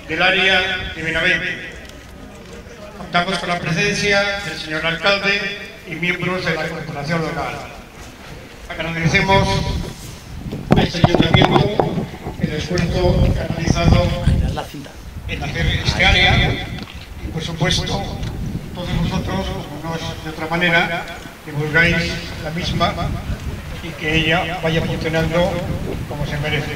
del área de Benavente. Contamos con la presencia del señor alcalde y miembros de la corporación local. Agradecemos a este ayuntamiento el esfuerzo que ha realizado en hacer este área y, por supuesto, todos vosotros, como no de otra manera, que buscáis la misma y que ella vaya funcionando como se merece.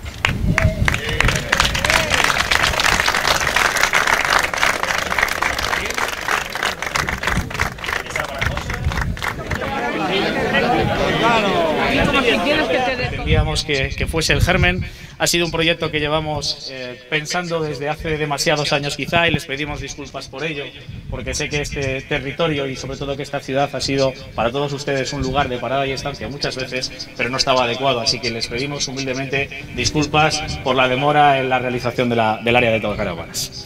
Entendíamos que fuese el germen. Ha sido un proyecto que llevamos pensando desde hace demasiados años quizá, y les pedimos disculpas por ello, porque sé que este territorio y sobre todo que esta ciudad ha sido para todos ustedes un lugar de parada y estancia muchas veces, pero no estaba adecuado, así que les pedimos humildemente disculpas por la demora en la realización del área de Tocaravanas.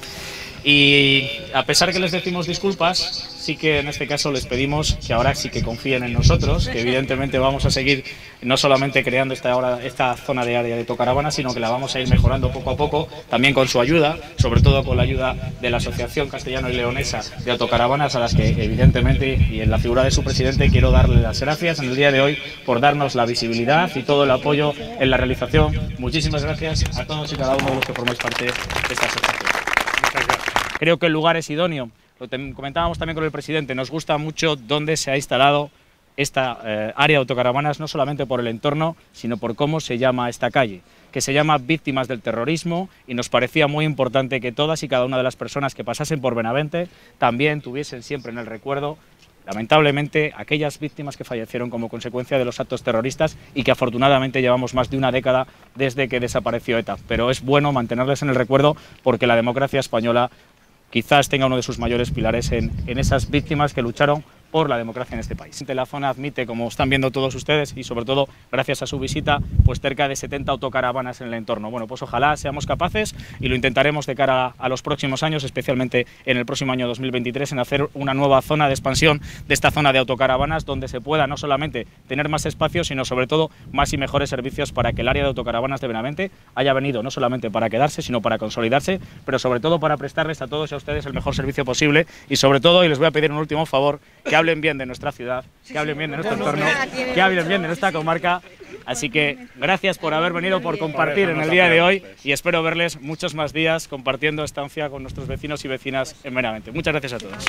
Y a pesar que les decimos disculpas, sí que en este caso les pedimos que ahora sí que confíen en nosotros, que evidentemente vamos a seguir no solamente creando esta zona de área de Tocaravanas, sino que la vamos a ir mejorando poco a poco, también con su ayuda, sobre todo con la ayuda de la Asociación Castellano y Leonesa de Autocaravanas, a las que evidentemente, y en la figura de su presidente, quiero darle las gracias en el día de hoy por darnos la visibilidad y todo el apoyo en la realización. Muchísimas gracias a todos y cada uno de los que formáis parte de esta asociación. Muchas gracias. Creo que el lugar es idóneo. Lo comentábamos también con el presidente, nos gusta mucho dónde se ha instalado esta área de autocaravanas, no solamente por el entorno, sino por cómo se llama esta calle, que se llama Víctimas del Terrorismo, y nos parecía muy importante que todas y cada una de las personas que pasasen por Benavente también tuviesen siempre en el recuerdo, lamentablemente, aquellas víctimas que fallecieron como consecuencia de los actos terroristas y que afortunadamente llevamos más de una década desde que desapareció ETA, pero es bueno mantenerles en el recuerdo porque la democracia española quizás tenga uno de sus mayores pilares en esas víctimas que lucharon por la democracia en este país. La zona admite, como están viendo todos ustedes, y sobre todo gracias a su visita, pues cerca de 70 autocaravanas en el entorno. Bueno, pues ojalá seamos capaces, y lo intentaremos de cara a los próximos años, especialmente en el próximo año 2023, en hacer una nueva zona de expansión de esta zona de autocaravanas, donde se pueda no solamente tener más espacio, sino sobre todo más y mejores servicios para que el área de autocaravanas de Benavente haya venido no solamente para quedarse, sino para consolidarse, pero sobre todo para prestarles a todos y a ustedes el mejor servicio posible, y sobre todo, y les voy a pedir un último favor, que hablen bien de nuestra ciudad, que hablen bien de nuestro entorno, que hablen bien de nuestra comarca. Así que gracias por haber venido, por compartir en el día de hoy, y espero verles muchos más días compartiendo estancia con nuestros vecinos y vecinas en Benavente. Muchas gracias a todos.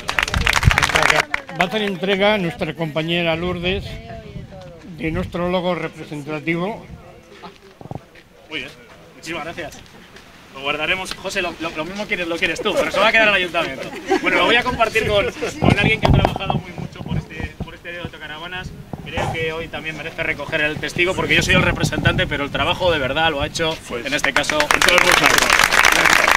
Va a hacer entrega nuestra compañera Lourdes de nuestro logo representativo. Muy bien, muchísimas gracias. Lo guardaremos, José, lo mismo lo quieres tú, pero se va a quedar en el ayuntamiento. Bueno, lo voy a compartir con alguien que ha trabajado muy mucho por este de autocaravanas. Creo que hoy también merece recoger el testigo, porque yo soy el representante, pero el trabajo de verdad lo ha hecho, en este caso, todo el mundo.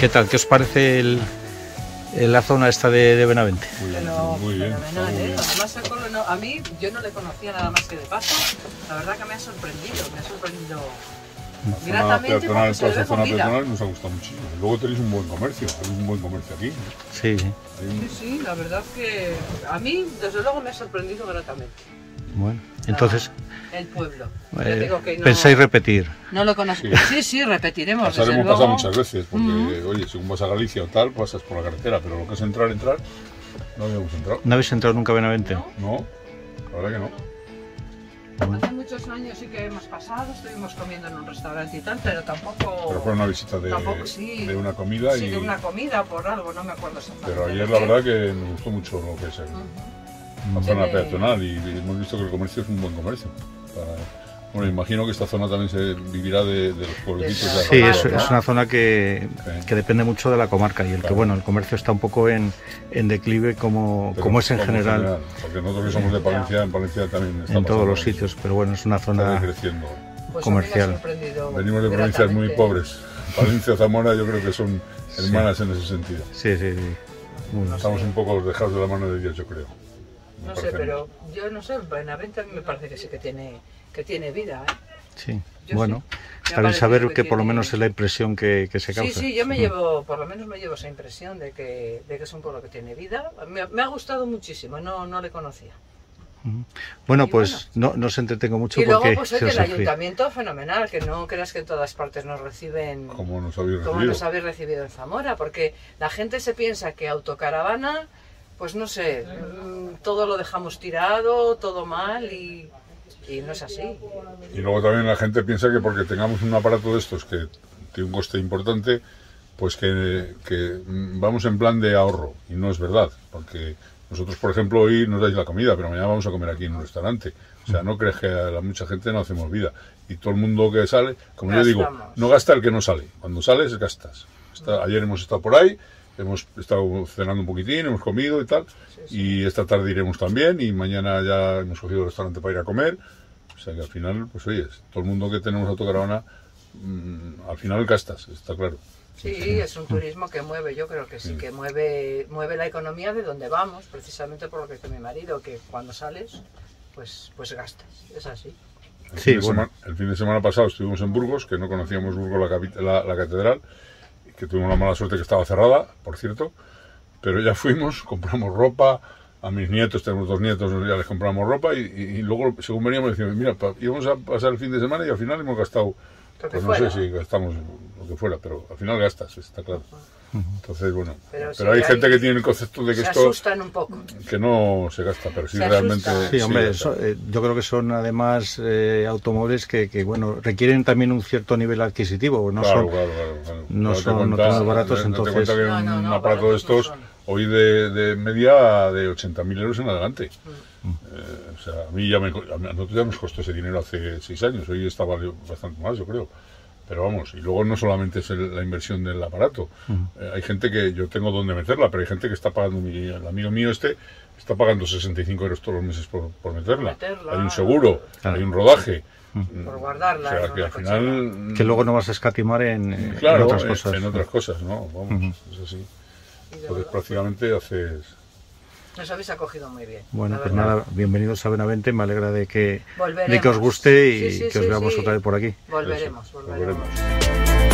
¿Qué tal? ¿Qué os parece la zona esta de Benavente? Muy bien. Fenomenal, ¿eh? Además, a mí, yo no le conocía nada más que de paso. La verdad que me ha sorprendido gratamente. Toda esa zona peatonal nos ha gustado muchísimo. Luego tenéis un buen comercio, hay un buen comercio aquí. Sí, sí. Sí, la verdad que a mí, desde luego, me ha sorprendido gratamente. Bueno, entonces... El pueblo. ¿Pensáis repetir? No lo conozco. Sí, repetiremos. Pasar hemos pasado muchas veces, porque, oye, según vas a Galicia o tal, pasas por la carretera, pero lo que es entrar, no habíamos entrado. ¿No habéis entrado nunca a Benavente? No, la verdad que no. Hace muchos años sí que hemos pasado, estuvimos comiendo en un restaurante y tal, pero tampoco... Pero fue una visita de una comida Sí, de una comida por algo, no me acuerdo exactamente. Pero ayer la verdad que nos gustó mucho lo que es la zona peatonal y hemos visto que el comercio es un buen comercio. Bueno, imagino que esta zona también se vivirá de los pueblecitos. Sí, es una zona que depende mucho de la comarca y que bueno, el comercio está un poco en declive como es en general. Porque nosotros que somos de Palencia, en Palencia también está en todos los sitios, pero bueno, es una zona creciendo. Comercial. Venimos de provincias muy pobres. Palencia y Zamora yo creo que son hermanas en ese sentido. Sí. Estamos un poco dejados de la mano de Dios, yo creo. No sé, pero yo no sé, Benavente a mí me parece que sí que tiene vida, ¿eh? Sí, bueno, está bien saber que por lo menos es la impresión que se causa. Sí, yo por lo menos me llevo esa impresión de que es un pueblo que tiene vida. Me ha gustado muchísimo, no le conocía. Bueno, pues bueno. No os entretengo mucho y porque luego pues el ayuntamiento fenomenal, que no creas que en todas partes nos reciben como nos habéis recibido en Zamora, porque la gente se piensa que autocaravana, pues no sé, todo lo dejamos tirado, todo mal y no es así. Y luego también la gente piensa que porque tengamos un aparato de estos que tiene un coste importante, pues que vamos en plan de ahorro, y no es verdad, porque nosotros, por ejemplo, hoy nos dais la comida, pero mañana vamos a comer aquí en un restaurante. O sea, no crees que a mucha gente no hacemos vida. Y todo el mundo que sale, como yo digo, no gasta el que no sale. Cuando sales, gastas. Ayer hemos estado por ahí, hemos estado cenando un poquitín, hemos comido y tal. Y esta tarde iremos también, y mañana ya hemos cogido el restaurante para ir a comer. O sea que al final, pues oye, todo el mundo que tenemos autocaravana, al final gastas, está claro. Sí, es un turismo que mueve, yo creo que sí, que mueve la economía de donde vamos, precisamente por lo que dice mi marido, que cuando sales, pues gastas, es así. El fin de semana pasado estuvimos en Burgos, que no conocíamos Burgos, la catedral, que tuvimos la mala suerte que estaba cerrada, por cierto, pero ya fuimos, compramos ropa, a mis nietos, tenemos 2 nietos, ya les compramos ropa y luego, según veníamos, decíamos, mira, íbamos a pasar el fin de semana y al final hemos gastado, pues no sé si gastamos lo que fuera, pero al final gastas, está claro. Entonces, bueno, pero hay gente que tiene el concepto de que esto... Se asustan un poco. Que no se gasta, pero sí realmente... Sí, hombre, yo creo que son además automóviles que bueno, requieren también un cierto nivel adquisitivo, no claro. No son tan baratos, entonces... Te cuenta que un aparato de estos, hoy de media de 80.000 euros en adelante. O sea, a nosotros ya nos costó ese dinero hace 6 años, hoy está bastante más, yo creo. Pero vamos, y luego no solamente es la inversión del aparato. Hay gente que yo tengo donde meterla, pero hay gente que está pagando, el amigo mío está pagando 65 euros todos los meses por meterla. Hay un seguro, hay un rodaje. Por guardarla. O sea, que al final... Que luego no vas a escatimar en otras cosas. En otras cosas, ¿no? Vamos, es así. Entonces prácticamente haces... Nos habéis acogido muy bien. Bueno, pues nada, bienvenidos a Benavente, me alegra de que os guste y que os veamos otra vez por aquí. Volveremos.